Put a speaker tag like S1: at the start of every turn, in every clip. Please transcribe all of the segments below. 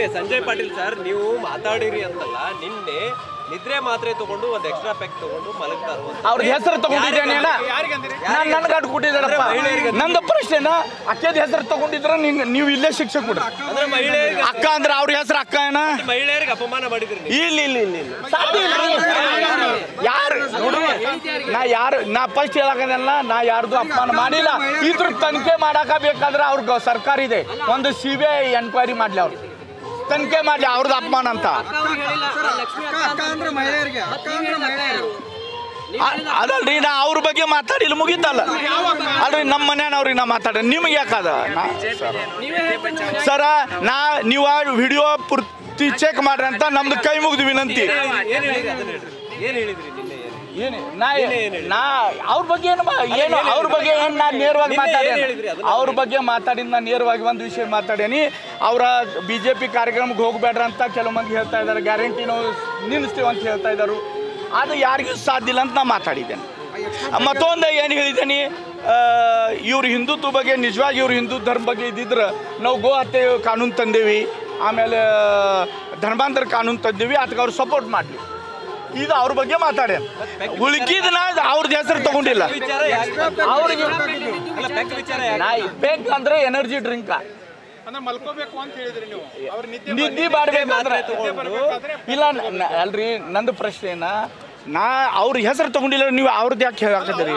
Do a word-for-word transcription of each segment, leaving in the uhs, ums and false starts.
S1: Sanjay Patil sir, ನೀವು ಮಾತಾಡಿರಿ ಅಂತಲ್ಲ, ನಿನ್ನೆ ನಿದ್ರೆ ಮಾತ್ರೆ ತಗೊಂಡು ಒಂದ್ ಎಕ್ಸ್ಟ್ರಾ ಪ್ಯಾಕ್ ತಗೊಂಡು ಮಲಗ್ತಾರ.
S2: ಅವ್ರ ಹೆಸರು ತಗೊಂಡಿದ್ದೇನೆ ನಾನು ನನಗೆ ಅಡ್ ಕೊಟ್ಟಿದ್ದಾರಪ್ಪ. ನಂದು ಪ್ರಶ್ನೆನ ಅಕ್ಕದ ಹೆಸರು ತಗೊಂಡಿದ್ರ ನೀವು ಇಲ್ಲೇ ಶಿಕ್ಷೆ ಕೊಡ್ರಿ. ಅಕ್ಕ ಅಂದ್ರೆ ಅವ್ರ ಹೆಸರು ಅಕ್ಕ ಏನ
S1: ಮಹಿಳೆಯರಿಗೆ ಅಪಮಾನ ಮಾಡಿದ್ರಿ.
S2: ಇಲ್ಲ ಇಲ್ಲ ಇಲ್ಲ ಇಲ್ಲ ಸಾಧ್ಯ ಇಲ್ಲ. ಯಾರು ನೋಡ್ರಿ, ನಾ ಯಾರು ನಾ ಫಸ್ಟ್ ಹೇಳಕಲ್ಲ, ನಾ ಯಾರ್ದು ಅಪಮಾನ ಮಾಡಿಲ್ಲ. ಇದ್ರ ತನಿಖೆ ಮಾಡಾಕ ಬೇಕಾದ್ರೆ ಅವ್ರ ಸರ್ಕಾರ ಇದೆ, ಒಂದು ಸಿ ಬಿ ಐ ಎನ್ಕ್ವೈರಿ ಮಾಡ್ಲಿ, ಅವ್ರು ತನಿಖೆ ಮಾಡ್ಲಿ ಅವ್ರದ್ದು ಅಪಮಾನ ಅಂತ. ಅದಲ್ರಿ, ನಾ ಅವ್ರ ಬಗ್ಗೆ ಮಾತಾಡಿಲ್ಲ, ಮುಗಿತಲ್ಲ ಅಲ್ರಿ. ನಮ್ಮ ಮನೆಯವ್ರಿಗೆ ನಾ ಮಾತಾಡ, ನಿಮ್ಗೆ ಯಾಕದ ಸರ? ನಾ ನೀವು ವಿಡಿಯೋ ಪೂರ್ತಿ ಚೆಕ್ ಮಾಡ್ರಿ ಅಂತ ನಮ್ದು ಕೈ ಮುಗಿದು ವಿನಂತಿ. ಏನು ನಾ ನಾ ಅವ್ರ ಬಗ್ಗೆ ಏನು ಏನು ಅವ್ರ ಬಗ್ಗೆ ಏನು ನಾನು ನೇರವಾಗಿ ಮಾತಾಡೇನಿ. ಅವ್ರ ಬಗ್ಗೆ ಮಾತಾಡಿದ ನಾನು ನೇರವಾಗಿ ಒಂದು ವಿಷಯ ಮಾತಾಡೇನಿ. ಅವರ ಬಿ ಜೆ ಪಿ ಕಾರ್ಯಕ್ರಮಕ್ಕೆ ಹೋಗ್ಬೇಡ್ರ ಅಂತ ಕೆಲವು ಮಂದಿ ಹೇಳ್ತಾ ಇದ್ದಾರೆ, ಗ್ಯಾರಂಟಿ ನಾವು ನಿಲ್ಲಿಸ್ತೀವಿ ಅಂತ ಹೇಳ್ತಾ ಇದ್ದಾರೆ. ಅದು ಯಾರಿಗೂ ಸಾಧ್ಯ ಇಲ್ಲ ಅಂತ ನಾ ಮಾತಾಡಿದ್ದೇನೆ. ಮತ್ತೊಂದು ಏನು ಹೇಳಿದ್ದೇನೆ, ಇವ್ರು ಹಿಂದುತ್ವ ಬಗ್ಗೆ ನಿಜವಾಗಿ ಇವ್ರು ಹಿಂದೂ ಧರ್ಮ ಬಗ್ಗೆ ಇದ್ದಿದ್ರೆ ನಾವು ಗೋ ಹತ್ಯೆ ಕಾನೂನು ತಂದೇವಿ, ಆಮೇಲೆ ಧರ್ಮಾಂತರ ಕಾನೂನು ತಂದೇವಿ, ಅದಕ್ಕೆ ಅವ್ರು ಸಪೋರ್ಟ್ ಮಾಡಲಿ. ಈಗ ಅವ್ರ ಬಗ್ಗೆ ಮಾತಾಡ್ಯ, ಉಳ್ಕಿದ್ನ ಅವ್ರದ್ದು ಹೆಸರು ತಗೊಂಡಿಲ್ಲ. ಅವ್ರಿಗೆ ಬೇಕು ಅಂದ್ರೆ ಎನರ್ಜಿ ಡ್ರಿಂಕ ನಿದ್ದೆ ಮಾಡ್ಬೇಕಂದ್ರೆ ಇಲ್ಲ ಅಲ್ರಿ. ನಂದು ಪ್ರಶ್ನೆ ಏನ, ನಾ ಅವ್ರ ಹೆಸರು ತಗೊಂಡಿಲ್ಲ, ನೀವು ಅವ್ರದ್ದು ಯಾಕೆ ಹೇಳಾಕತ್ತೀರಿ?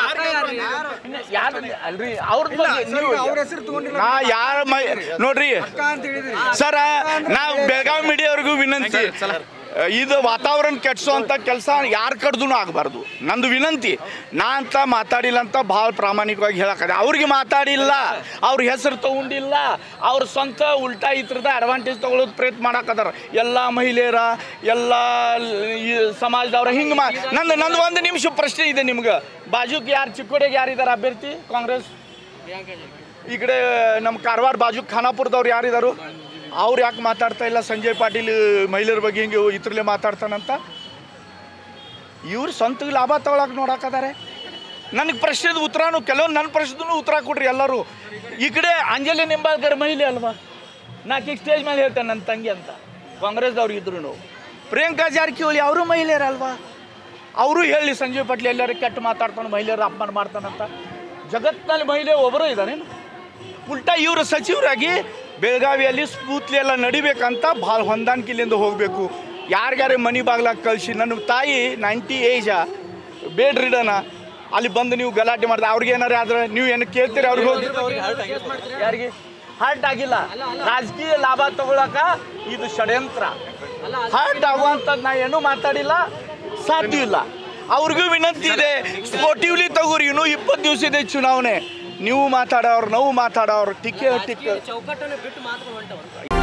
S2: ಅಲ್ರಿ ಅವ್ರ ನಾ ಯಾರ ನೋಡ್ರಿ ಸರ, ನಾ ಬೆಳಗಾವಿ ಮೀಡಿಯಾವ್ರಿಗೂ ವಿನಂತಿ, ಇದು ವಾತಾವರಣ ಕೆಡ್ಸೋಂಥ ಕೆಲಸ ಯಾರು ಕಡ್ದು ಆಗಬಾರ್ದು. ನಂದು ವಿನಂತಿ, ನಾ ಅಂತ ಮಾತಾಡಿಲ್ಲ ಅಂತ ಭಾಳ ಪ್ರಾಮಾಣಿಕವಾಗಿ ಹೇಳಕ್ಕೆ. ಅವ್ರಿಗೆ ಮಾತಾಡಿಲ್ಲ, ಅವ್ರ ಹೆಸರು ತೊಗೊಂಡಿಲ್ಲ, ಅವ್ರ ಸ್ವಂತ ಉಲ್ಟಾ ಈ ಥರದ ಅಡ್ವಾಂಟೇಜ್ ತೊಗೊಳೋದು ಪ್ರಯತ್ನ ಮಾಡಾಕದಾರ. ಎಲ್ಲ ಮಹಿಳೆಯರ ಎಲ್ಲ ಸಮಾಜದವ್ರ ಹಿಂಗೆ ಮಾ ನಂದು ನಂದು ಒಂದು ನಿಮಿಷ ಪ್ರಶ್ನೆ ಇದೆ ನಿಮ್ಗೆ. ಬಾಜುಕ್ ಯಾರು ಚಿಕ್ಕೋಡಿಗೆ ಯಾರಿದ್ದಾರೆ ಅಭ್ಯರ್ಥಿ ಕಾಂಗ್ರೆಸ್? ಈ ಕಡೆ ನಮ್ಮ ಕಾರವಾರ ಬಾಜುಕ್ ಖಾನಾಪುರದವ್ರು ಯಾರಿದ್ದಾರು? ಅವ್ರು ಯಾಕೆ ಮಾತಾಡ್ತಾ ಇಲ್ಲ? ಸಂಜಯ್ ಪಾಟೀಲ್ ಮಹಿಳೆಯರ ಬಗ್ಗೆ ಹಿಂಗೆ ಇದ್ರಲ್ಲೇ ಮಾತಾಡ್ತಾನಂತ. ಇವ್ರು ಸ್ವಂತ ಲಾಭ ತಗೊಳಕ್ಕೆ ನೋಡಾಕದಾರೆ. ನನಗೆ ಪ್ರಶ್ನೆದ ಉತ್ತರನೂ ಕೆಲವೊಂದು ನನ್ನ ಪ್ರಶ್ನೆದೂ ಉತ್ತರ ಕೊಡ್ರಿ ಎಲ್ಲರೂ. ಈ ಕಡೆ ಅಂಜಲಿ ನಿಂಬಾಳ್ಕರ್ ಮಹಿಳೆ ಅಲ್ವಾ? ನಾಕೀಗ ಸ್ಟೇಜ್ ಮೇಲೆ ಹೇಳ್ತೇನೆ ನನ್ನ ತಂಗಿ ಅಂತ, ಕಾಂಗ್ರೆಸ್ದವ್ರು ಇದ್ರು. ಪ್ರಿಯಾಂಕಾ ಜಾರಕಿಹೊಳಿ ಅವರು ಮಹಿಳೆಯರಲ್ವಾ? ಅವರು ಹೇಳಿ ಸಂಜಯ್ ಪಾಟೀಲ್ ಎಲ್ಲರೂ ಕೆಟ್ಟ ಮಾತಾಡ್ತಾನೆ, ಮಹಿಳೆಯರು ಅಪಮಾನ ಮಾಡ್ತಾನಂತ. ಜಗತ್ತಿನಲ್ಲಿ ಮಹಿಳೆ ಒಬ್ಬರು ಇದ್ದಾರೇನು? ಉಲ್ಟಾ ಇವರು ಸಚಿವರಾಗಿ ಬೆಳಗಾವಿಯಲ್ಲಿ ಸ್ಫೂರ್ತಿ ಎಲ್ಲ ನಡಿಬೇಕಂತ ಭಾಳ ಹೊಂದಾಣಿಕೆಯಿಂದ ಹೋಗಬೇಕು. ಯಾರಿಗಾರೆ ಮನೆ ಬಾಗ್ಲಾಗ ಕಳಿಸಿ, ನನ್ನ ತಾಯಿ ನೈಂಟಿ ಏಜ ಬೇಡ್ ರಿಡನ, ಅಲ್ಲಿ ಬಂದು ನೀವು ಗಲಾಟೆ ಮಾಡಿದ್ರೆ ಅವ್ರಿಗೆ ಏನಾರು ಆದ್ರೆ ನೀವು ಏನು ಕೇಳ್ತೀರಿ? ಅವ್ರಿಗೆ ಹೋಗಿ ಯಾರಿಗೆ ಹಾರ್ಟ್ ಆಗಿಲ್ಲ, ರಾಜಕೀಯ ಲಾಭ ತಗೊಳಕ ಇದು ಷಡ್ಯಂತ್ರ. ಹಾರ್ಟ್ ಆಗುವಂಥದ್ದು ನಾ ಏನೂ ಮಾತಾಡಿಲ್ಲ, ಸಾಧ್ಯ ಇಲ್ಲ. ಅವ್ರಿಗೂ ವಿನಂತಿ ಇದೆ, ಸ್ಪೋರ್ಟಿವ್ಲಿ ತಗೋರಿ. ಇನ್ನೂ ಇಪ್ಪತ್ತು ದಿವಸ ಇದೆ ಚುನಾವಣೆ. ನೀವು ಮಾತಾಡೋರು, ನಾವು ಮಾತಾಡೋರು, ಟಿಕೆ ಟಿಕ್
S3: ಚೌಕಟ್ಟನ್ನು ಬಿಟ್ಟು ಮಾತುಗಳು ಹೊಂಟವ.